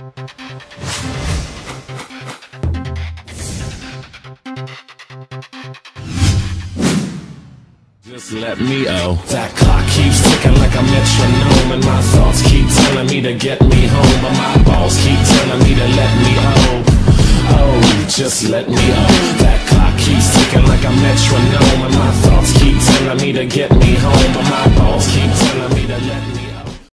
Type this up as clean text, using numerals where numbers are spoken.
Just let me that clock keeps ticking like a metronome, and my thoughts keep telling me to get me home, but my balls keep telling me to let me just let me that clock keeps ticking like a metronome, and my thoughts keep telling me to get me home, but my